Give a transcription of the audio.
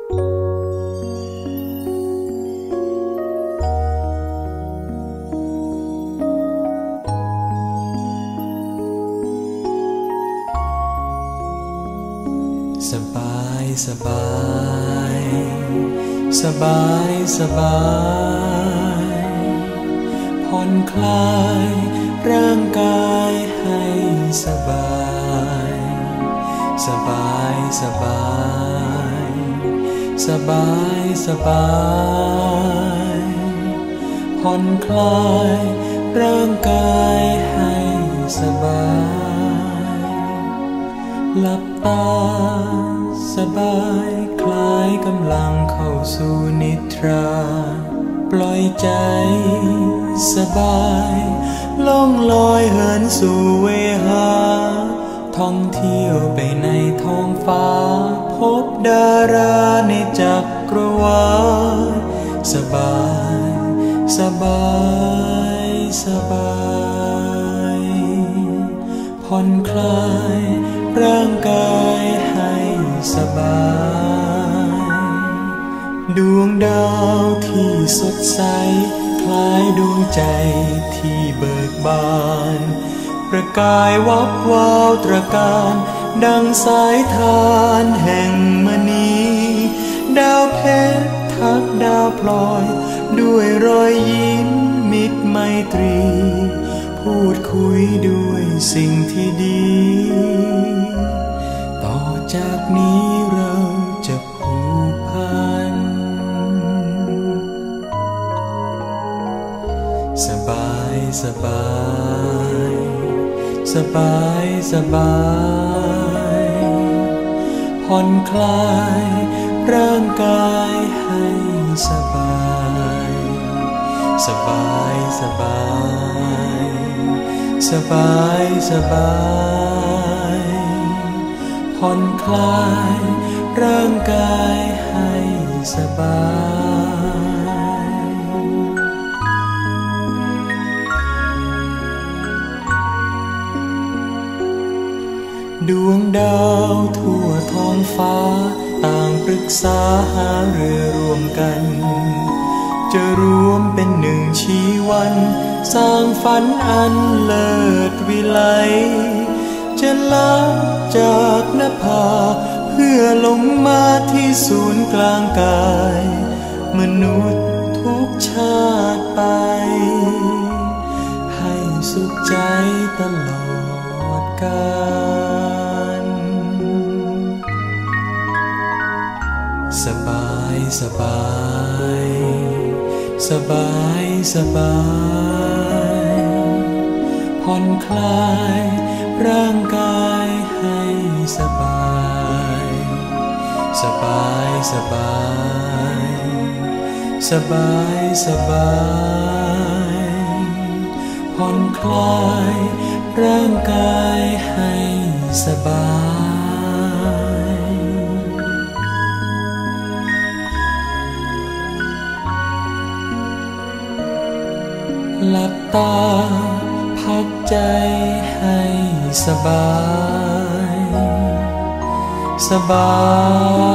สบายสบายสบายสบายผ่อนคลายร่างกายให้สบายสบายสบายสบายสบายผ่อนคลายร่างกายให้สบายหลับตาสบายคลายกำลังเข้าสู่นิทราปล่อยใจสบายล่องลอยเหินสู่เวหาท่องเที่ยวไปในท้องฟ้าพบดาราในจักรวาลสบายสบายสบายผ่อนคลายร่างกายให้สบายดวงดาวที่สดใสคล้ายดวงใจที่เบิกบานประกายวับวาวตระการดังสายทานแห่งมณีดาวเพชรทักดาวพลอยด้วยรอยยิ้มมิตรไมตรีพูดคุยด้วยสิ่งที่ดีต่อจากนี้เราจะผูกพันสบายสบายสบายสบายผ่อนคลายร่างกายให้สบายสบายสบายสบายสบายผ่อนคลายร่างกายให้สบายดวงดาวทั่วท้องฟ้าต่างปรึกษาหารือร่วมกันจะรวมเป็นหนึ่งชีวันสร้างฝันอันเลิศวิไลจะลับจากนภาเพื่อลงมาที่ศูนย์กลางกายมนุษย์ทุกชาติไปให้สุขใจตลอดกาลสบายสบายสบายสบายผ่อนคลายร่างกายให้สบายสบายสบายสบายสบายผ่อนคลายร่างกายให้สบายหลับตาพักใจให้สบายสบาย